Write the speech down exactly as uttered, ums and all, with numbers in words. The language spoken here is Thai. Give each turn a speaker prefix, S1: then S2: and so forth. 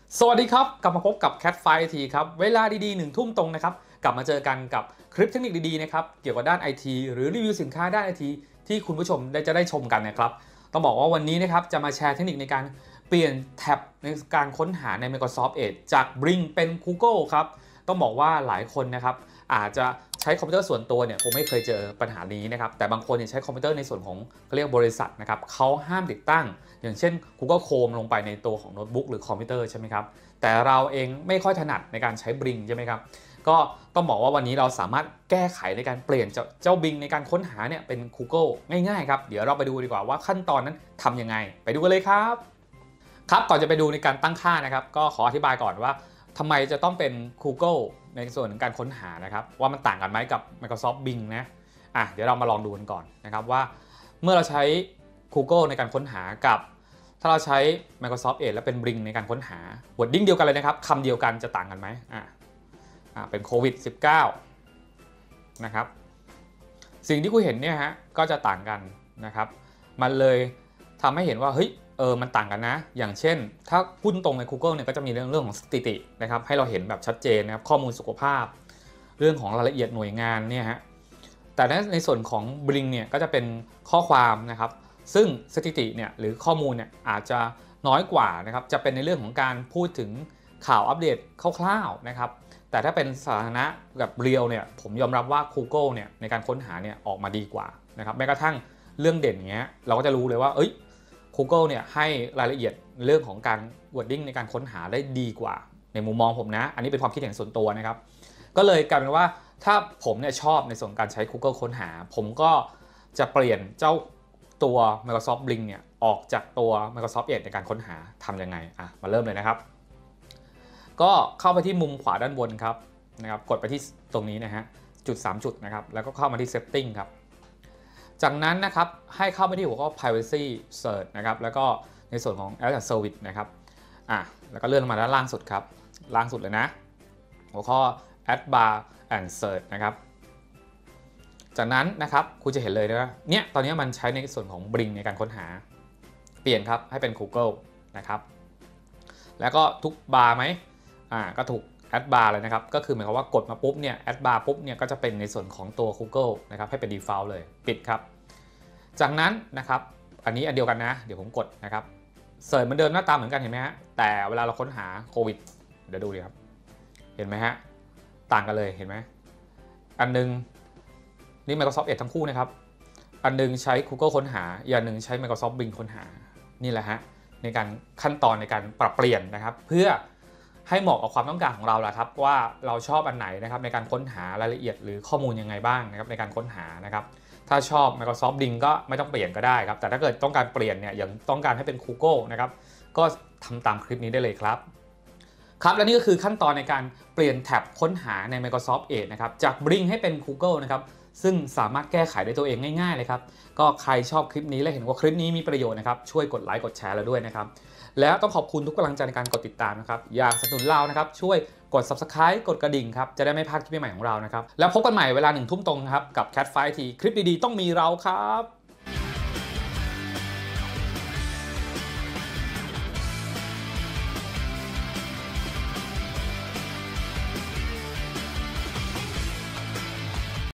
S1: สวัสดีครับกลับมาพบกับ Cat ไฟ ที ครับเวลาดีๆหนึ่งทุ่มตรงนะครับกลับมาเจอกันกับคลิปเทคนิคดีๆนะครับเกี่ยวกับด้าน ไอ ที หรือรีวิวสินค้าด้าน ไอ ที ที่คุณผู้ชมได้จะได้ชมกันนะครับต้องบอกว่าวันนี้นะครับจะมาแชร์เทคนิคในการเปลี่ยนแท็บในการค้นหาใน Microsoft Edge จาก Bing เป็น Google ครับต้องบอกว่าหลายคนนะครับอาจจะใช้คอมพิวเตอร์ส่วนตัวเนี่ยคงไม่เคยเจอปัญหานี้นะครับแต่บางคนเนี่ยใช้คอมพิวเตอร์ในส่วนของเขาเรียกบริษัทนะครับเขาห้ามติดตั้งอย่างเช่น Google Chrome ลงไปในตัวของโน้ตบุ๊กหรือคอมพิวเตอร์ใช่ไหมครับแต่เราเองไม่ค่อยถนัดในการใช้ Bing ใช่ไหมครับก็ต้องบอกว่าวันนี้เราสามารถแก้ไขในการเปลี่ยนเจ้าเจ้า Bing ในการค้นหาเนี่ยเป็น Google ง่ายๆครับเดี๋ยวเราไปดูดีกว่าว่าขั้นตอนนั้นทำยังไงไปดูกันเลยครับครับก่อนจะไปดูในการตั้งค่านะครับก็ขออธิบายก่อนว่าทำไมจะต้องเป็น Google ในส่วนของการค้นหานะครับว่ามันต่างกันไหมกับ Microsoft Bing นะอ่ะเดี๋ยวเรามาลองดูกันก่อนนะครับว่าเมื่อเราใช้ Google ในการค้นหากับถ้าเราใช้ Microsoft Edge และเป็น Bing ในการค้นหา wording เดียวกันเลยนะครับคำเดียวกันจะต่างกันไหมอ่ะอ่ะเป็นโควิด สิบเก้า นะครับสิ่งที่คุณเห็นเนี่ยฮะก็จะต่างกันนะครับมันเลยทำให้เห็นว่าเฮ้ยเออมันต่างกันนะอย่างเช่นถ้าพูดตรงใน Google เนี่ยก็จะมีเรื่องเรื่องของสถิตินะครับให้เราเห็นแบบชัดเจนนะครับข้อมูลสุขภาพเรื่องของรายละเอียดหน่วยงานเนี่ยฮะแต่ในส่วนของ Bing เนี่ยก็จะเป็นข้อความนะครับซึ่งสถิติเนี่ยหรือข้อมูลเนี่ยอาจจะน้อยกว่านะครับจะเป็นในเรื่องของการพูดถึงข่าวอัปเดตคร่าวๆนะครับแต่ถ้าเป็นสาธารณะกับเรียวเนี่ยผมยอมรับว่า Google เนี่ยในการค้นหาเนี่ยออกมาดีกว่านะครับแม้กระทั่งเรื่องเด่นเงี้ยเราก็จะรู้เลยว่าเอ้ย Google เนี่ยให้รายละเอียดเรื่องของการ wording ในการค้นหาได้ดีกว่าในมุมมองผมนะอันนี้เป็นความคิดเห็นส่วนตัวนะครับก็เลยกลายเป็นว่าถ้าผมเนี่ยชอบในส่วนการใช้ Google ค้นหาผมก็จะเปลี่ยนเจ้าตัว Microsoft Bing เนี่ยออกจากตัว Microsoft Edge ในการค้นหาทำยังไงอ่ะมาเริ่มเลยนะครับก็เข้าไปที่มุมขวาด้านบนครับนะครับกดไปที่ตรงนี้นะฮะจุดสามจุดนะครับแล้วก็เข้ามาที่ setting ครับจากนั้นนะครับให้เข้าไปที่หัวข้อ privacy search นะครับแล้วก็ในส่วนของ as a service นะครับอ่ะแล้วก็เลื่อนลงมาด้านล่างสุดครับล่างสุดเลยนะหัวข้อ add bar and search นะครับจากนั้นนะครับคุณจะเห็นเลยนะเนี่ยตอนนี้มันใช้ในส่วนของ Bing ในการค้นหาเปลี่ยนครับให้เป็น Google นะครับแล้วก็ทุกบาร์ไหมอ่าก็ถูก add bar เลยนะครับก็คือหมายความว่ากดมาปุ๊บเนี่ย add bar ปุ๊บเนี่ยก็จะเป็นในส่วนของตัว Google นะครับให้เป็น default เลยปิดครับจากนั้นนะครับอันนี้อันเดียวกันนะเดี๋ยวผมกดนะครับเสิร์ชเหมือนเดิมหน้าตาเหมือนกันเห็นไหมฮะแต่เวลาเราค้นหาโควิดเดี๋ยวดูดิครับเห็นไหมฮะต่างกันเลยเห็นไหมอันนึงนี่ Microsoft Edge ทั้งคู่นะครับอันนึงใช้ Google ค้นหาอีกอันนึงใช้ Microsoft Bing ค้นหานี่แหละฮะในการขั้นตอนในการปรับเปลี่ยนนะครับเพื่อให้เหมาะกับความต้องการของเราแหละครับว่าเราชอบอันไหนนะครับในการค้นหารายละเอียดหรือข้อมูลยังไงบ้างนะครับในการค้นหานะครับถ้าชอบ Microsoft Bing ก็ไม่ต้องเปลี่ยนก็ได้ครับแต่ถ้าเกิดต้องการเปลี่ยนเนี่ยอย่างต้องการให้เป็น Google นะครับก็ทำตามคลิปนี้ได้เลยครับครับและนี่ก็คือขั้นตอนในการเปลี่ยนแท็บค้นหาใน Microsoft Edge นะครับจาก Bing ให้เป็น Google นะครับซึ่งสามารถแก้ไขด้วยตัวเองง่ายๆเลยครับก็ใครชอบคลิปนี้และเห็นว่าคลิปนี้มีประโยชน์นะครับช่วยกดไลค์กดแชร์เราด้วยนะครับแล้วต้องขอบคุณทุกกำลังใจในการกดติดตามนะครับอยากสนับสนุนเรานะครับช่วยกด Subscribe กดกระดิ่งครับจะได้ไม่พลาดคลิปใหม่ของเรานะครับแล้วพบกันใหม่เวลาหนึ่งทุ่มตรงครับกับ Cat ไฟ ที คลิปดีๆต้องมีเราครับ